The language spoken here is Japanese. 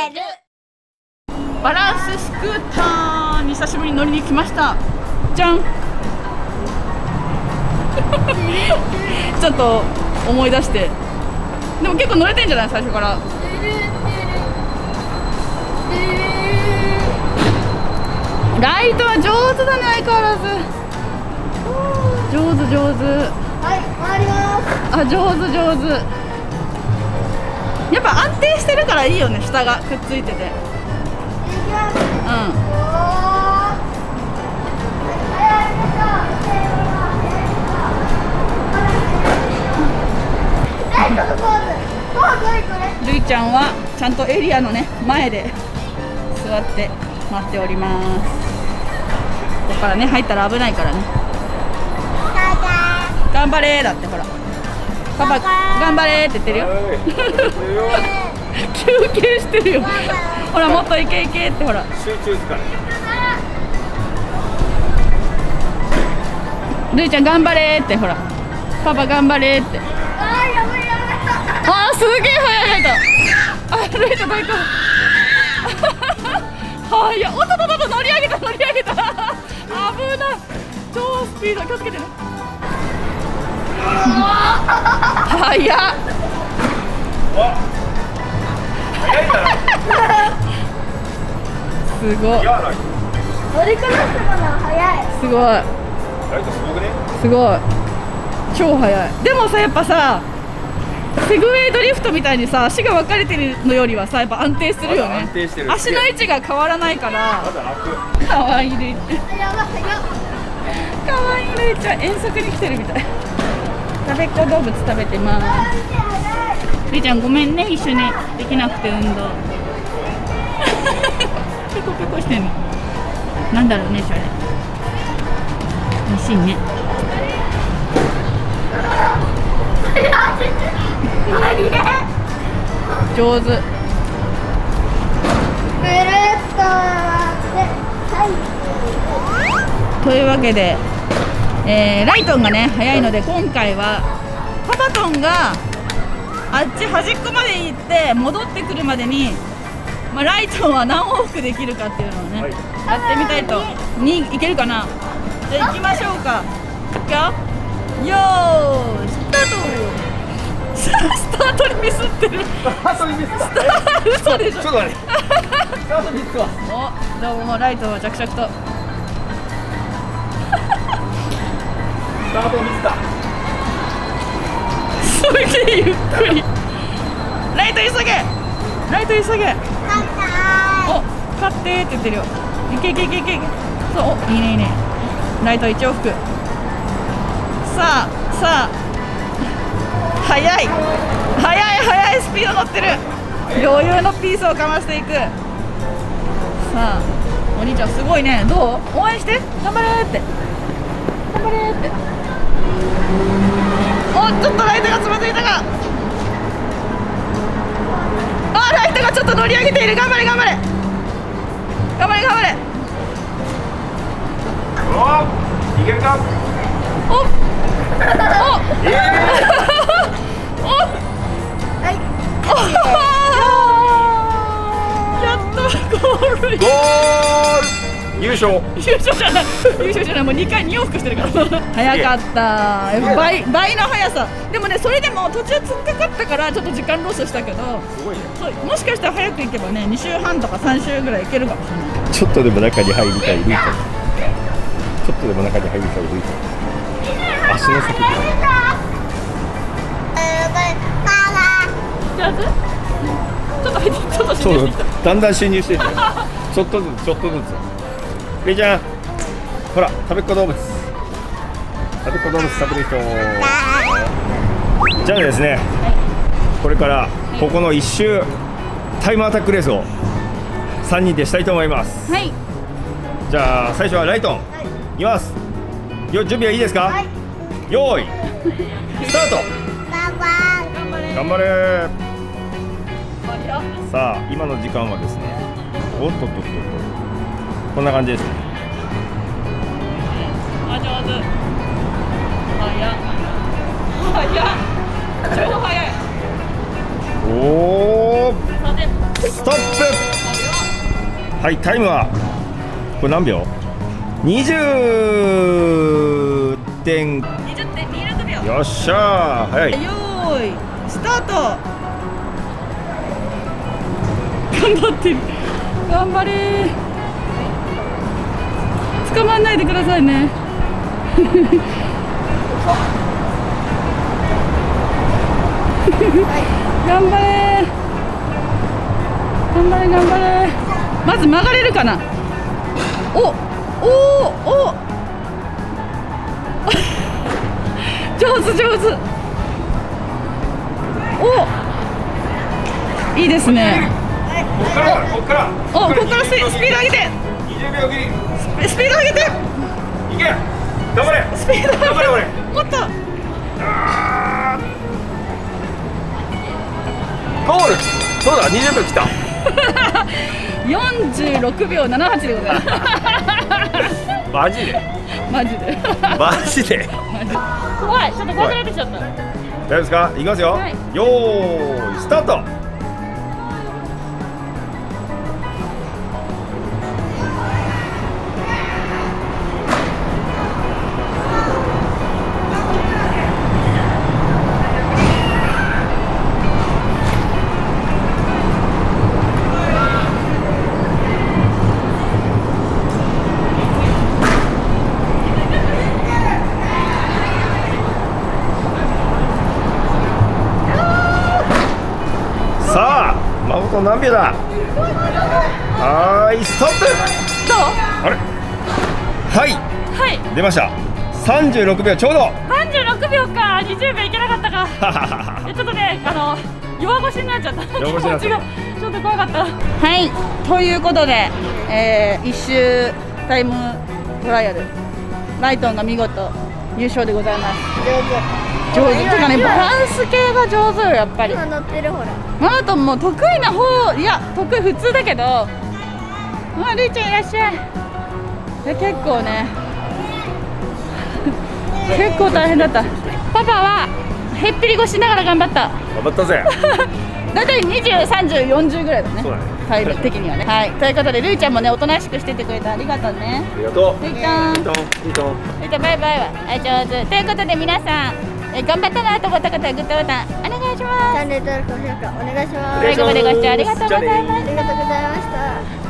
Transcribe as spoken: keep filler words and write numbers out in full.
る。バランススクーターに久しぶりに乗りに来ました。じゃんちょっと思い出して、でも結構乗れてんじゃない最初から。ライトは上手だね、相変わらず。上手上手。 はい、回ります。 あ、上手上手。やっぱ安定してるからいいよね、下がくっついてて。うん。るいちゃんはちゃんとエリアのね前で座って待っております。ここからね入ったら危ないからね。頑張れーだって、ほらパパ頑張れーって言ってるよ休憩してるよほらもっといけいけって、ほら集中疲れ。 るいちゃん頑張れーって、ほらパパ頑張れーって。あー、すげえ速いライト。あ、ライトどいたはいや、おっとっとっと乗り上げた乗り上げた危ない、超スピード、気をつけてね速っ速いからすごい、 乗りこなすのが早い。 すごい、 ライトすごくね。 すごい、超速い。でもさ、やっぱさセグウェイドリフトみたいにさ足が分かれてるのよりはさやっぱ安定するよね。 安定してる。 足の位置が変わらないから。 まだ楽。 かわいいるいちゃん。かわいいるいちゃん、遠足に来てるみたい。食べっ子動物食べてます。るいちゃんごめんね、一緒にできなくて運動ペコペコしてんのなんだろうね、それ。美味しいね。上手。 ぐるっとというわけで、えー、ライトンがね速いので、今回はパパトンがあっち端っこまで行って戻ってくるまでに、まあ、ライトンは何往復できるかっていうのをね、はい、やってみたいと。にいけるかな。じゃあ行きましょうか。いくよ、よーいスタートスタートにミスってる。 スタートにミスった。 嘘でしょ。 ちょっと待って。スタートミスは。 お、どうもライトは着々と。 スタートミスだ。 すげえゆっくり。ライト急げ。ライト急げ。お、勝ってって言ってるよ。いけいけいけいけ。そう、お、いいねいいね。ライト一往復。さあさあ。速い速い速い、スピード乗ってる。余裕のピースをかましていく。さあお兄ちゃんすごいね。どう、応援して、頑張れーって頑張れーって。お、ちょっとライトがつまずいたが、あ、ライトがちょっと乗り上げている。頑張れ頑張れ頑張れ頑張れ。 お、いけるか。 おおえーやっとゴール。 ゴール。優勝。 優勝じゃない。優勝じゃない。もうにかいに往復してるから。早かった。倍倍の速さ。でもね、それでも途中突っかかったからちょっと時間ロスしたけど。 すごいね。 そう、もしかしたら早く行けばね、に週半とかさん週ぐらい行けるかもしれない。 ちょっとでも中に入りたいルイちゃん。ちょっとでも中に入りたいルイちゃん。足の先で。 上手？ちょっと入って、ちょっとそう、だんだん侵入してる。ちょっとずつちょっとずつ。レイちゃん、ほら食べっ子動物。食べっ子動物食べる人。じゃあですね、これからここの一周タイムアタックレースをさんにんでしたいと思います。 はい。 じゃあ最初はライトン、はい、いきます。よ、準備はいいですか？はい、よーいスタート。頑張れ。さあ今の時間はですね、おっとっとっとっと、こんな感じですね。 あ、上手。早っ早っ、超早い。 おお、ストップ。 はい、タイムはこれ何秒？にじゅってん。 にじゅってんにろくびょう。 よっしゃー、早い。 よーいスタート。頑張ってる。頑張れー。捕まんないでくださいね。頑張れー。頑張れ頑張れ。まず曲がれるかな。おおお上手上手。おいいですね。 ここからここからおここからスピード上げて。 にじゅうびょう切り。 スピード上げて。 いけ、頑張れ。 スピード上げて。 頑張れ俺。 もっと。 ゴール。そうだ、にじゅうびょう切った。 よんじゅうろくびょうななはちでございます。 マジでマジでマジでマジで怖い。ちょっと怖くなってきちゃった。 大丈夫ですか？いきますよ、 はい、 よーいスタート。さあ、誠何秒だ。はーい、ストップ。 どう？ あれ、はい、 はい、 出ました。さんじゅうろくびょうちょうど。 さんじゅうろくびょうか。にじゅうびょういけなかったか。ちょっとね、あの弱腰になっちゃった。 弱腰になっちゃった。 気持ちがちょっと怖かった。はい、ということで、えー、一周タイムトライアル、ライトンが見事優勝でございます。上手。上手。てかね、バランス系が上手よ、やっぱり。 今乗ってるほら。 マナトンも得意な方、いや得意普通だけど、あ、ルイちゃんいらっしゃい。で結構ね結構大変だった。パパはへっぴり腰しながら頑張った。 頑張ったぜ。 だいたいにじゅう、さんじゅう、よんじゅうぐらいだね。 そうだね。 タイム的にはね。はい、ということでルイちゃんもねおとなしくしててくれてありがとうね。 ありがとう。 ルイちゃん、 いいといいとルイちゃんバイバイは。はい、上手。ということで皆さん、え頑張ったなと思った方はグッドボタンお願いします。 チャンネル登録、高評価お願いします。 最後までご視聴ありがとうございました。 ありがとうございました。